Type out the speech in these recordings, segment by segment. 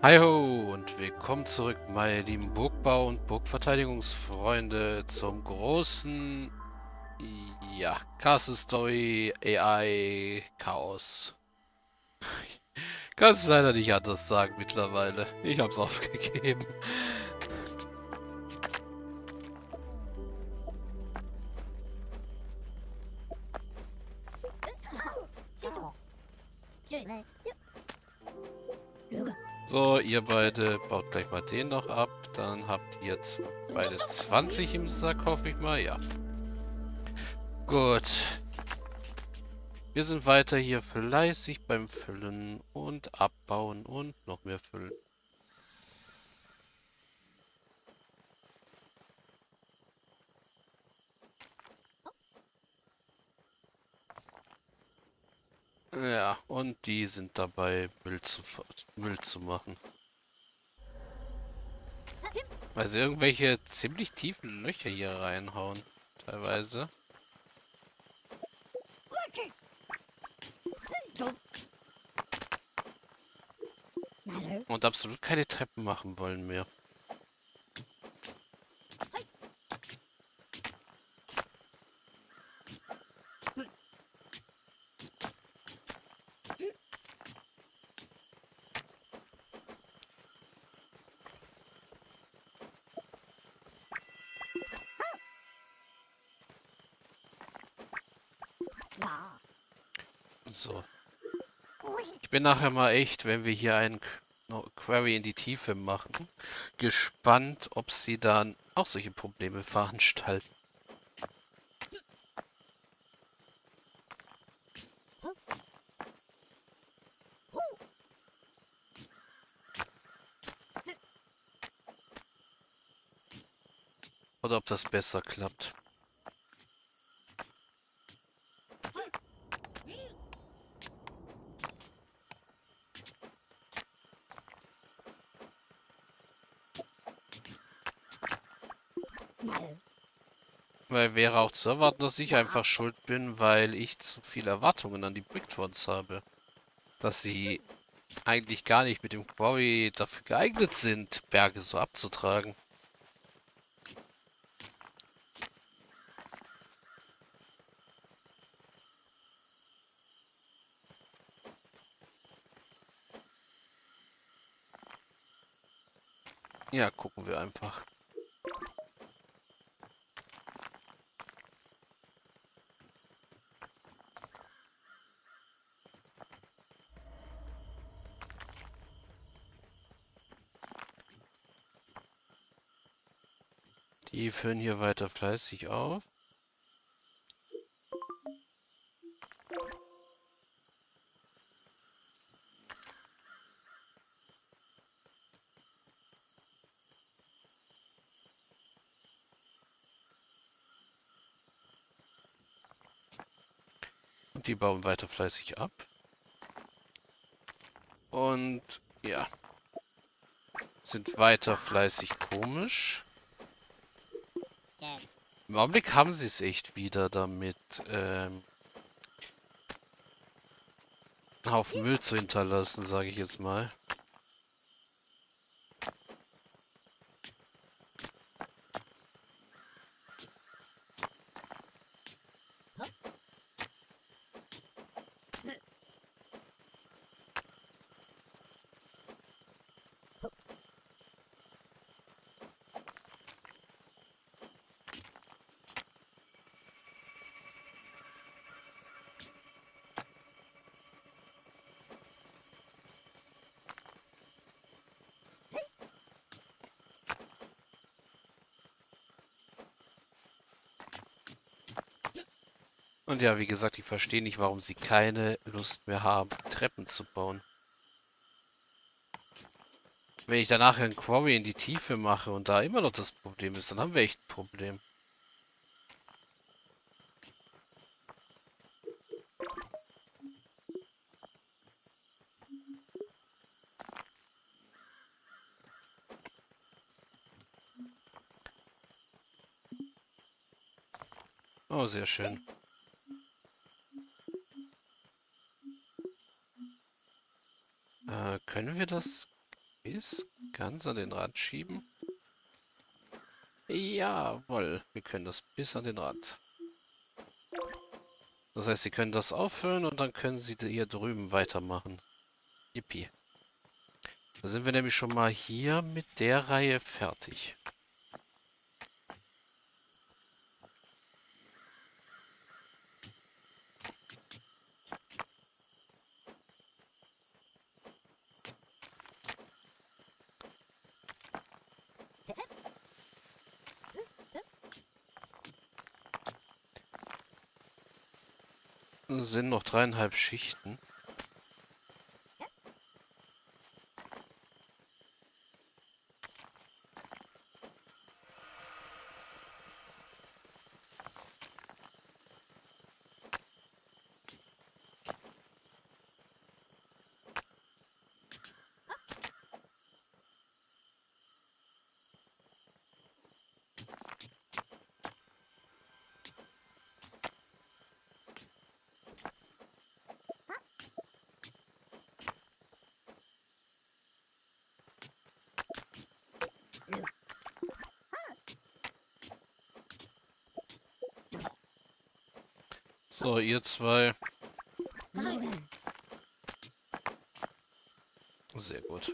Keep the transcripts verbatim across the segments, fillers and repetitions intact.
Hi ho und willkommen zurück, meine lieben Burgbau- und Burgverteidigungsfreunde, zum großen, ja, Castle Story A I Chaos. Kann es leider nicht anders sagen mittlerweile. Ich hab's aufgegeben. So, ihr beide baut gleich mal den noch ab. Dann habt ihr jetzt beide zwanzig im Sack, hoffe ich mal. Ja. Gut. Wir sind weiter hier fleißig beim Füllen und Abbauen und noch mehr Füllen. Ja, und die sind dabei, Müll zu, ver- Müll zu machen. Weil sie irgendwelche ziemlich tiefen Löcher hier reinhauen. Teilweise. Und absolut keine Treppen machen wollen mehr. So. Ich bin nachher mal echt, wenn wir hier einen Qu- no- Query in die Tiefe machen, gespannt, ob sie dann auch solche Probleme veranstalten. Oder ob das besser klappt. Weil wäre auch zu erwarten, dass ich einfach schuld bin, weil ich zu viele Erwartungen an die Bricktrons habe. Dass sie eigentlich gar nicht mit dem Quarry dafür geeignet sind, Berge so abzutragen. Ja, gucken wir einfach. Die füllen hier weiter fleißig auf. Und die bauen weiter fleißig ab. Und ja, sind weiter fleißig komisch. Im Augenblick haben sie es echt wieder damit, ähm, einen Haufen Müll zu hinterlassen, sage ich jetzt mal. Und ja, wie gesagt, ich verstehe nicht, warum sie keine Lust mehr haben, Treppen zu bauen. Wenn ich danach einen Quarry in die Tiefe mache und da immer noch das Problem ist, dann haben wir echt ein Problem. Oh, sehr schön. Äh, können wir das? bis ganz an den Rand schieben. Jawohl, wir können das bis an den Rand. Das heißt, Sie können das auffüllen und dann können Sie hier drüben weitermachen. Yippie. Da sind wir nämlich schon mal hier mit der Reihe fertig. Es sind noch dreieinhalb Schichten. So, ihr zwei. Sehr gut.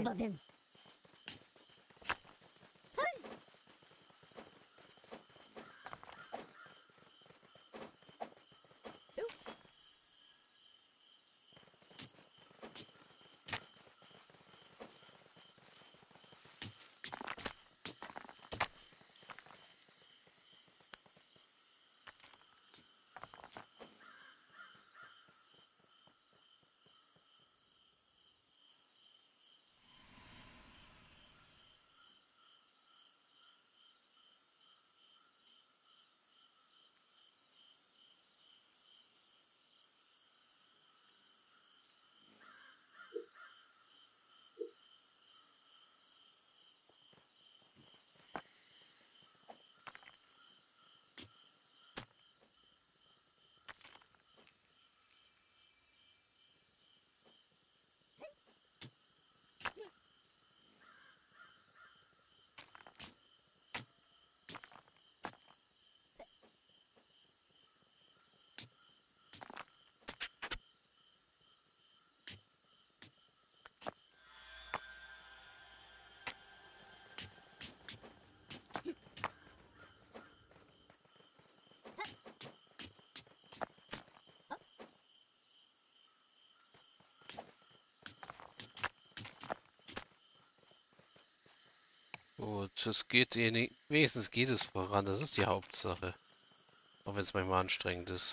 Gut, es geht eh nicht. Wenigstens geht es voran, das ist die Hauptsache. Auch wenn es manchmal anstrengend ist.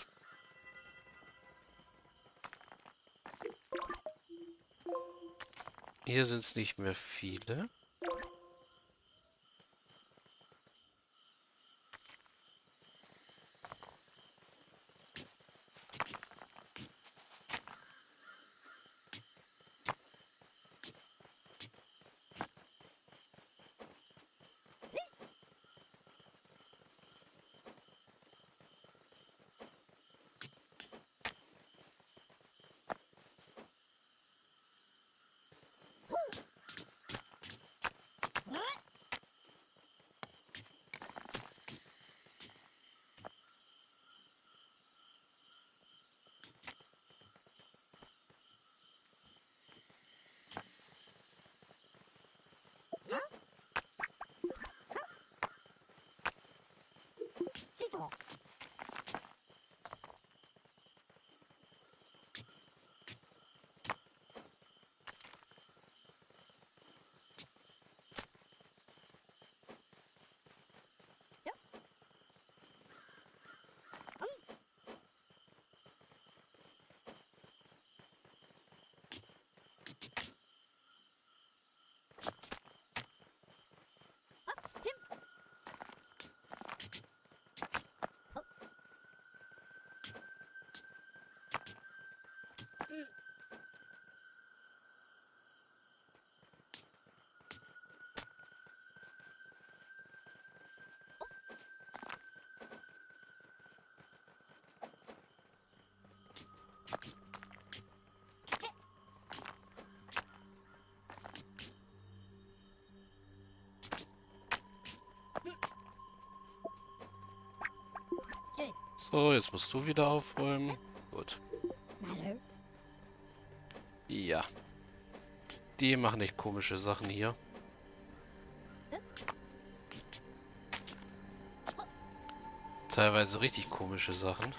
Hier sind es nicht mehr viele. So, jetzt musst du wieder aufräumen. Gut. Ja. Die machen echt komische Sachen hier. Teilweise richtig komische Sachen.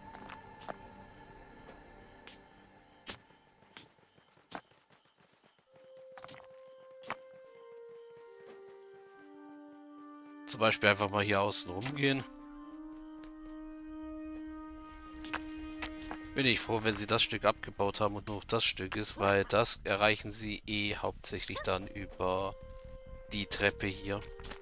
Zum Beispiel einfach mal hier außen rumgehen. Bin ich froh, wenn sie das Stück abgebaut haben und nur noch das Stück ist, weil das erreichen sie eh hauptsächlich dann über die Treppe hier.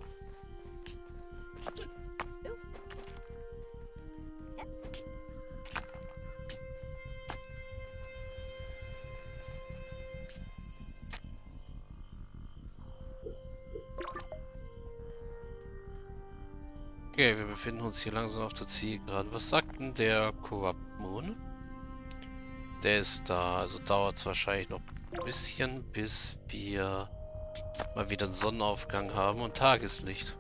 Okay, wir befinden uns hier langsam auf der Zielgeraden. Was sagt denn der Corrupt Moon? Der ist da, also dauert es wahrscheinlich noch ein bisschen, bis wir mal wieder einen Sonnenaufgang haben und Tageslicht.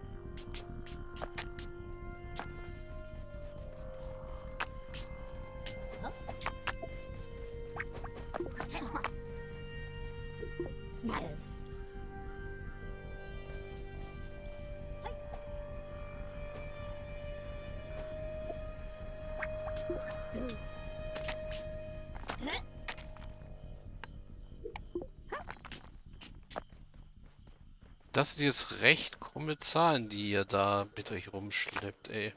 Das sind jetzt recht krumme Zahlen, die ihr da mit euch rumschleppt, ey.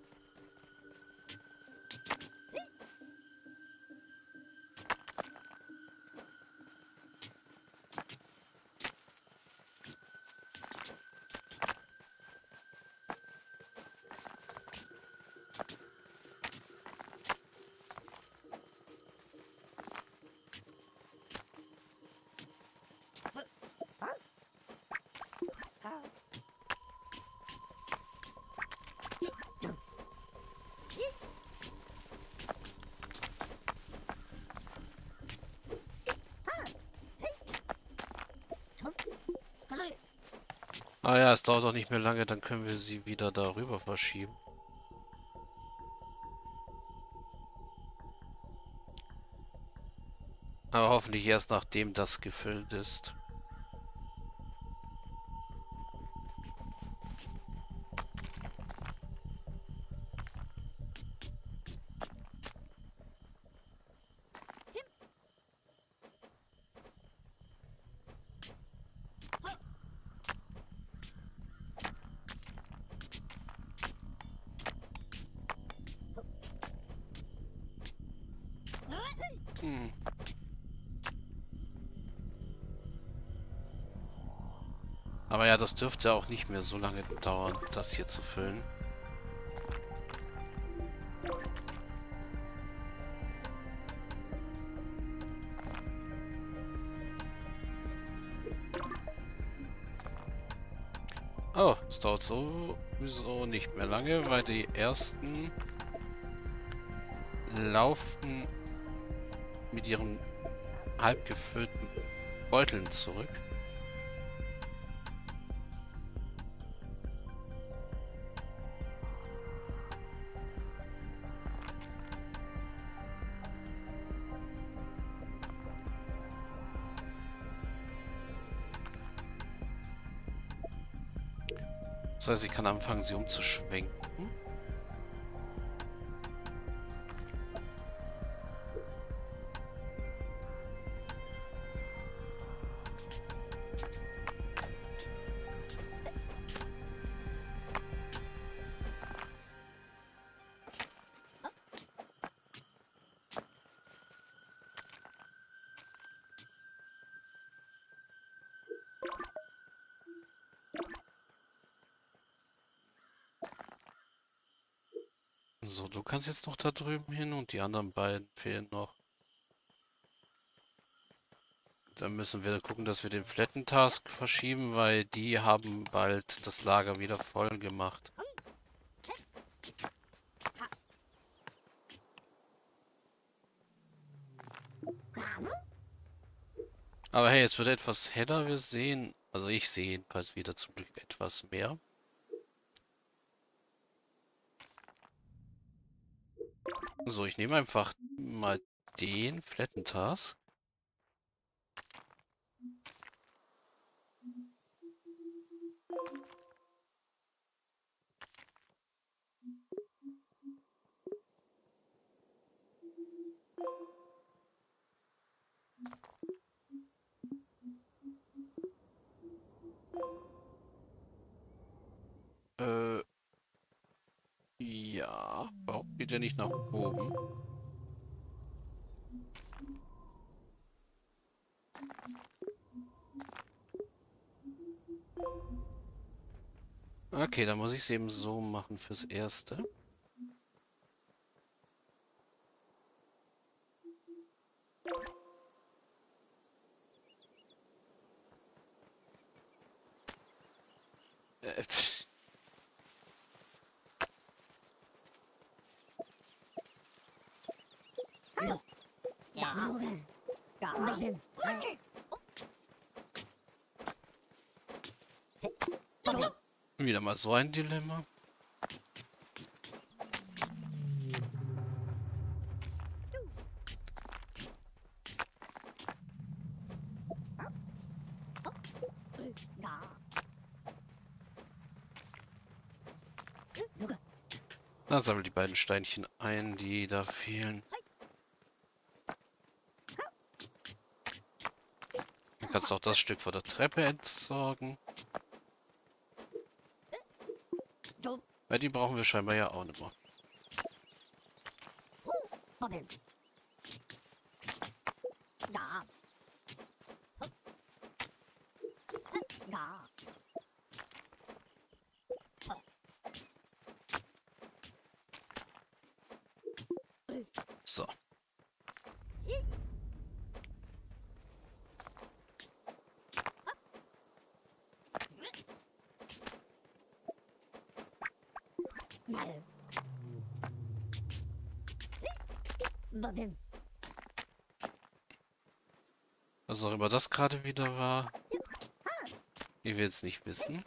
Ah ja, es dauert auch nicht mehr lange, dann können wir sie wieder darüber verschieben. Aber hoffentlich erst nachdem das gefüllt ist. Hm. Aber ja, das dürfte auch nicht mehr so lange dauern, das hier zu füllen. Oh, es dauert sowieso nicht mehr lange, weil die ersten laufen mit ihren halb gefüllten Beuteln zurück. Das heißt, ich kann anfangen, sie umzuschwenken. So, du kannst jetzt noch da drüben hin und die anderen beiden fehlen noch. Dann müssen wir gucken, dass wir den Flatten Task verschieben, weil die haben bald das Lager wieder voll gemacht. Aber hey, es wird etwas heller, wir sehen, also ich sehe jedenfalls wieder zum Glück etwas mehr. So, ich nehme einfach mal den Flatten Task. Äh, ja. Warum geht der nicht nach oben? Okay, dann muss ich es eben so machen fürs Erste. Äh, pff. Wieder mal so ein Dilemma. Na, sammle die beiden Steinchen ein, die da fehlen. Dann kannst du auch das Stück vor der Treppe entsorgen. Weil die brauchen wir scheinbar ja auch nicht mehr. So. Was auch immer das gerade wieder war. Ich will es nicht wissen.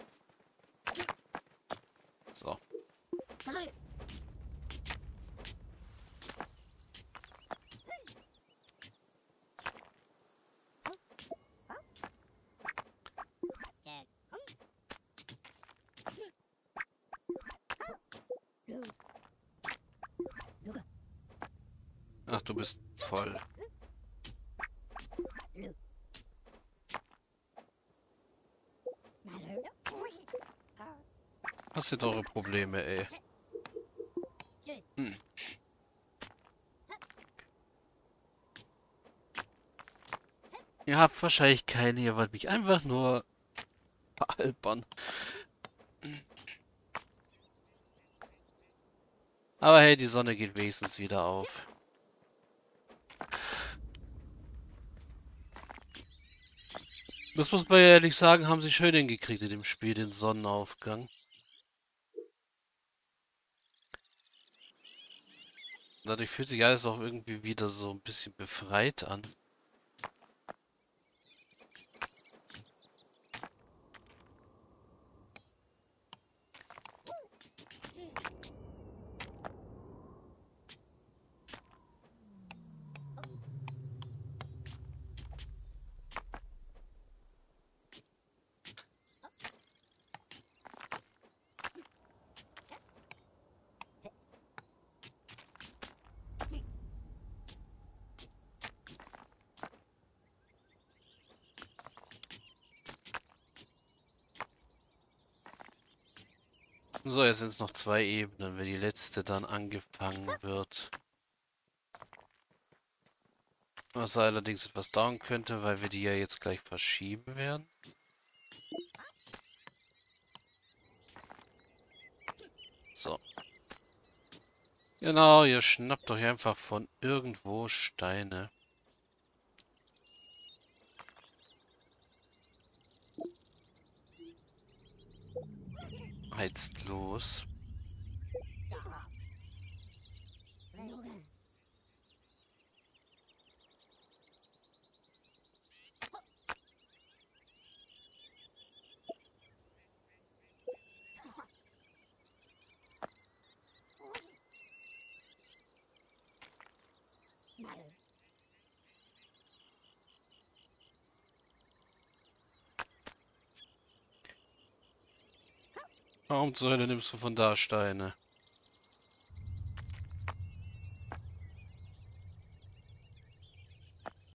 So. Ach, du bist voll. Was sind eure Probleme, ey? Hm. Ihr habt wahrscheinlich keine, ihr wollt mich einfach nur veralbern. Aber hey, die Sonne geht wenigstens wieder auf. Das muss man ja ehrlich sagen, haben sie schön hingekriegt in dem Spiel, den Sonnenaufgang. Dadurch fühlt sich alles auch irgendwie wieder so ein bisschen befreit an. So, jetzt sind es noch zwei Ebenen, wenn die letzte dann angefangen wird. Was allerdings etwas dauern könnte, weil wir die ja jetzt gleich verschieben werden. So. Genau, ihr schnappt euch einfach von irgendwo Steine. Heizt los. Warum zur Hölle nimmst du von da Steine?